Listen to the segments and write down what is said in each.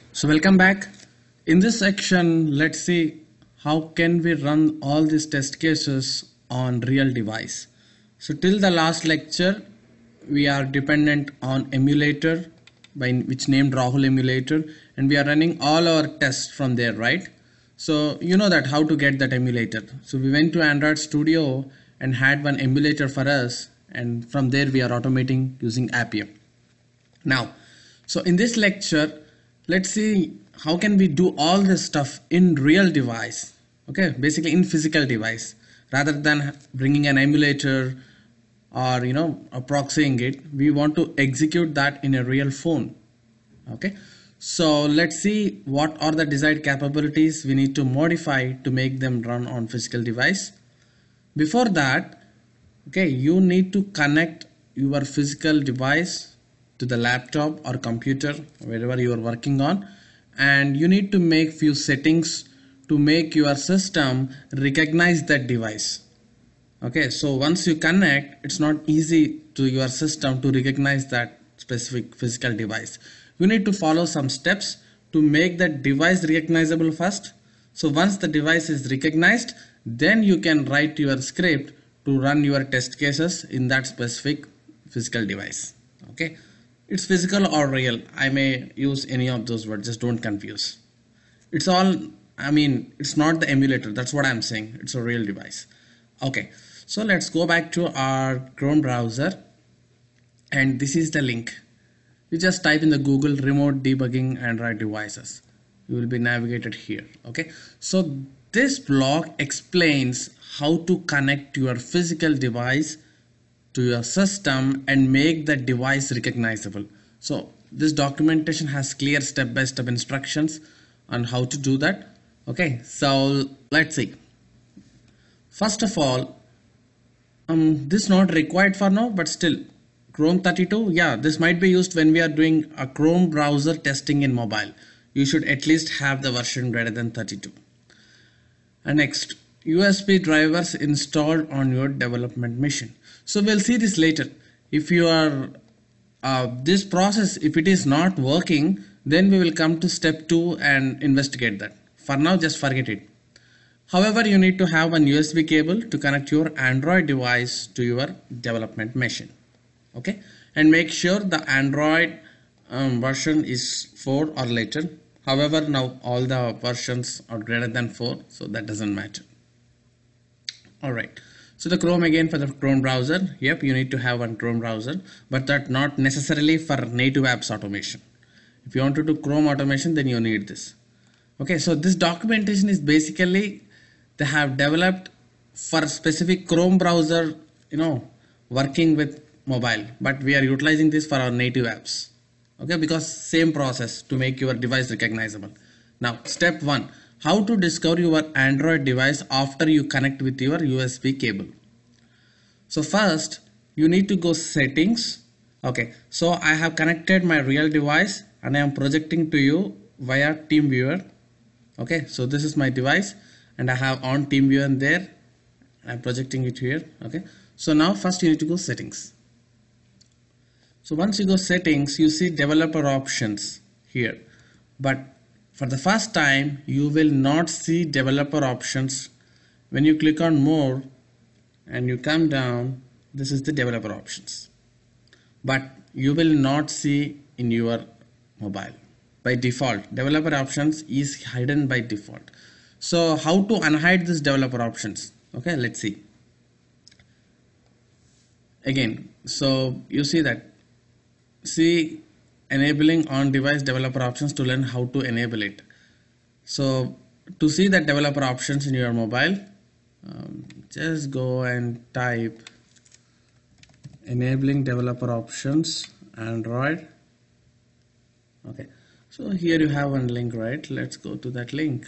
So welcome back. In this section, let's see how can we run all these test cases on real device. So till the last lecture, we are dependent on emulator, by which named Rahul emulator, and we are running all our tests from there, right? So you know that how to get that emulator. So we went to Android Studio and had one emulator for us, and from there we are automating using Appium. Now, so in this lecture, let's see how can we do all this stuff in real device, okay, basically in physical device, rather than bringing an emulator or proxying it. We want to execute that in a real phone. Okay, so let's see what are the desired capabilities we need to modify to make them run on physical device. Before that, okay, you need to connect your physical device to the laptop or computer, wherever you are working on, and you need to make few settings to make your system recognize that device. Okay, so once you connect, it's not easy to your system to recognize that specific physical device. You need to follow some steps to make that device recognizable first. So once the device is recognized, then you can write your script to run your test cases in that specific physical device. Okay, it's physical or real. I may use any of those words, just don't confuse. It's all, it's not the emulator, that's what I'm saying. It's a real device. Okay, so let's go back to our Chrome browser, and this is the link. You just type in the Google remote debugging Android devices. You will be navigated here. Okay, so this blog explains how to connect your physical device to your system and make the device recognizable. So this documentation has clear step-by-step instructions on how to do that. Okay, so let's see. First of all, this is not required for now, but still Chrome 32, yeah, this might be used when we are doing a Chrome browser testing in mobile. You should at least have the version greater than 32. And next, USB drivers installed on your development machine. So we'll see this later. If you are this process, if it is not working, then we will come to step 2 and investigate that. For now, just forget it. However, you need to have an USB cable to connect your Android device to your development machine. Okay, and make sure the Android version is 4 or later. However, now all the versions are greater than 4, so that doesn't matter. Alright, so the Chrome again for the Chrome browser. Yep, you need to have one Chrome browser, but that not necessarily for native apps automation. If you want to do Chrome automation, then you need this. Okay, so this documentation is basically they have developed for specific Chrome browser, working with mobile, but we are utilizing this for our native apps. Okay, because same process to make your device recognizable. Now, step 1, how to discover your Android device after you connect with your USB cable. So first, you need to go settings. Okay, so I have connected my real device and I am projecting to you via TeamViewer. Okay, so this is my device and I have on TeamViewer there. I'm projecting it here. Okay, so now first you need to go settings. So once you go settings, you see developer options here, but for the first time you will not see developer options. When you click on more and you come down, this is the developer options, but you will not see in your mobile. By default, developer options is hidden by default. So how to unhide this developer options? Okay, let's see. Again, so you see that, see enabling on device developer options to learn how to enable it. So to see that developer options in your mobile, just go and type enabling developer options Android. Okay, so here you have one link, right? Let's go to that link.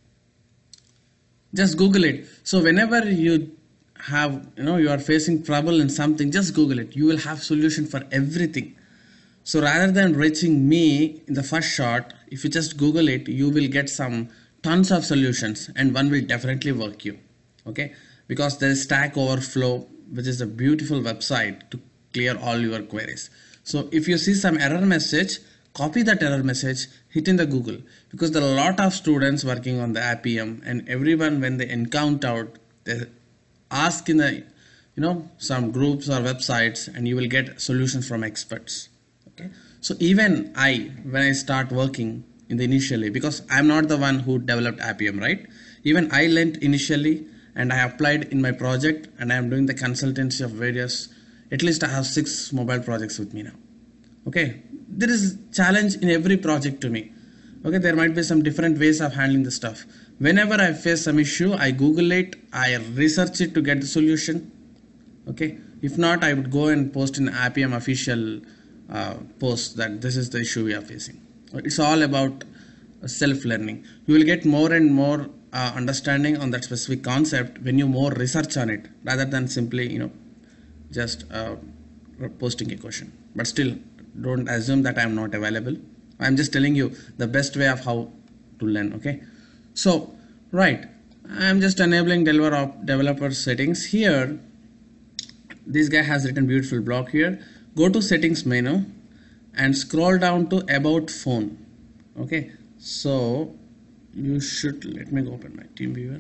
Just Google it. So whenever you have, you are facing trouble in something, just Google it. You will have solution for everything. So rather than reaching me in the first shot, if you just Google it, you will get some tons of solutions and one will definitely work you. Okay, because there is Stack Overflow, which is a beautiful website to clear all your queries. So if you see some error message, copy that error message, hit in the Google, because there are a lot of students working on the Appium, and everyone when they encounter, they ask in the some groups or websites, and you will get solutions from experts. Okay, so even when I start working in the initially, because I'm not the one who developed Appium, right? Even I learned initially, and I applied in my project, and I am doing the consultancy of various, at least I have 6 mobile projects with me now. Okay, there is challenge in every project to me. Okay, there might be some different ways of handling the stuff. Whenever I face some issue, I Google it, I research it to get the solution. Okay, if not, I would go and post in Appium official post that this is the issue we are facing. It's all about self-learning. You will get more and more understanding on that specific concept when you more research on it, rather than simply just posting a question. But still, don't assume that I am not available. I'm just telling you the best way of how to learn. Okay, so right, I'm just enabling developer settings here. This guy has written beautiful block here. Go to settings menu and scroll down to about phone. Okay, so you should, let me go open my team viewer.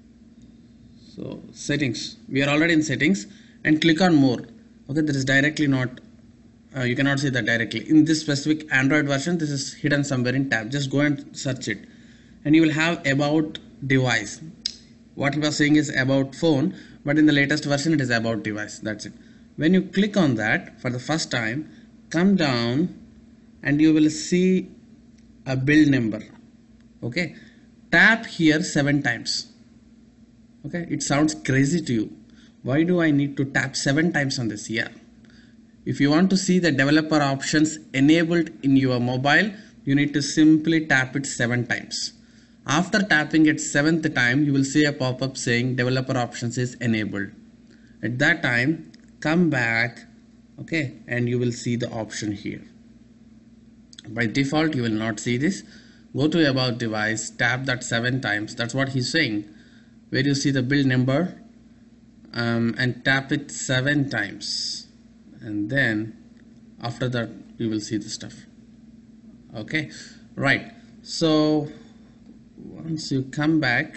So settings, we are already in settings, and click on more. Okay, there is directly not you cannot see that directly in this specific Android version. This is hidden somewhere in tab. Just go and search it, and you will have about device. What we are saying is about phone, but in the latest version it is about device. That's it. When you click on that for the first time, come down and you will see a build number. Okay, tap here 7 times. Okay, it sounds crazy to you. Why do I need to tap 7 times on this? Yeah, if you want to see the developer options enabled in your mobile, you need to simply tap it 7 times. After tapping it 7th time, you will see a pop-up saying developer options is enabled. At that time, come back, okay, and you will see the option here. By default, you will not see this. Go to about device, tap that 7 times. That's what he's saying. Where you see the build number, and tap it 7 times, and then after that you will see the stuff. Okay, right. So once you come back,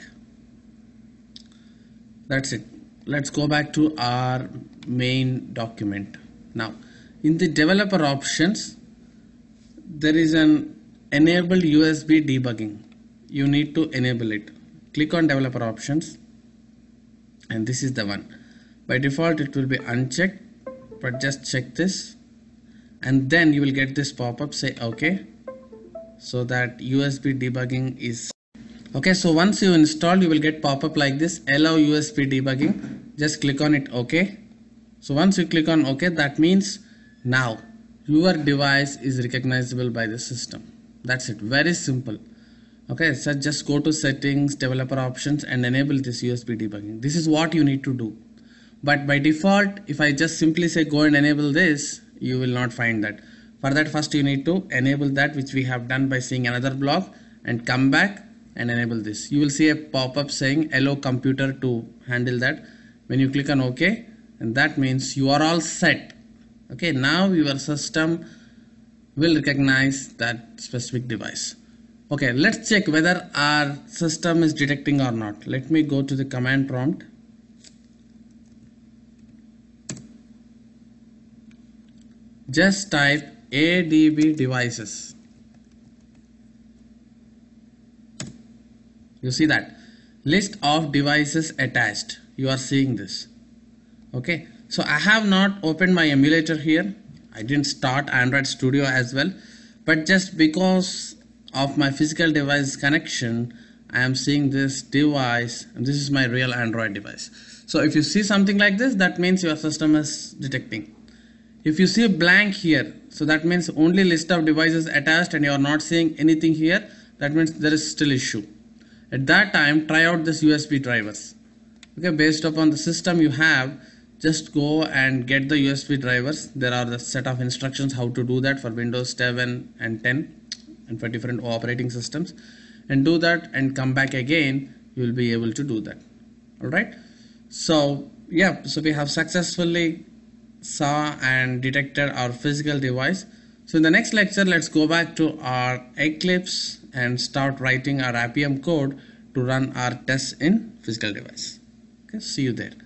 that's it. Let's go back to our main document. Now in the developer options, there is an enable USB debugging. You need to enable it. Click on developer options, and this is the one. By default it will be unchecked, but just check this, and then you will get this pop-up, say okay, so that USB debugging is okay. So once you install, you will get pop-up like this, allow USB debugging. Just click on it, okay. So once you click on okay, that means now your device is recognizable by the system. That's it, very simple. Okay, so just go to settings, developer options, and enable this USB debugging. This is what you need to do. But by default, if I just simply say go and enable this, you will not find that. For that, first you need to enable that, which we have done by seeing another block, and come back and enable this. You will see a pop-up saying allow computer to handle that. When you click on OK, and that means you are all set. Okay, now your system will recognize that specific device. Okay, let's check whether our system is detecting or not. Let me go to the command prompt. Just type ADB devices. You see that list of devices attached. You are seeing this. Okay, so I have not opened my emulator here. I didn't start Android Studio as well, but just because of my physical device connection, I am seeing this device, and this is my real Android device. So if you see something like this, that means your system is detecting. If you see a blank here, so that means only list of devices attached and you are not seeing anything here, that means there is still issue. At that time, try out this USB drivers. Okay, based upon the system you have, just go and get the USB drivers. There are the set of instructions how to do that for Windows 7 and 10 and for different operating systems, and do that and come back again. You will be able to do that. All right. So yeah, so we have successfully saw and detected our physical device. So in the next lecture, let's go back to our Eclipse and start writing our Appium code to run our tests in physical device. Okay, see you there.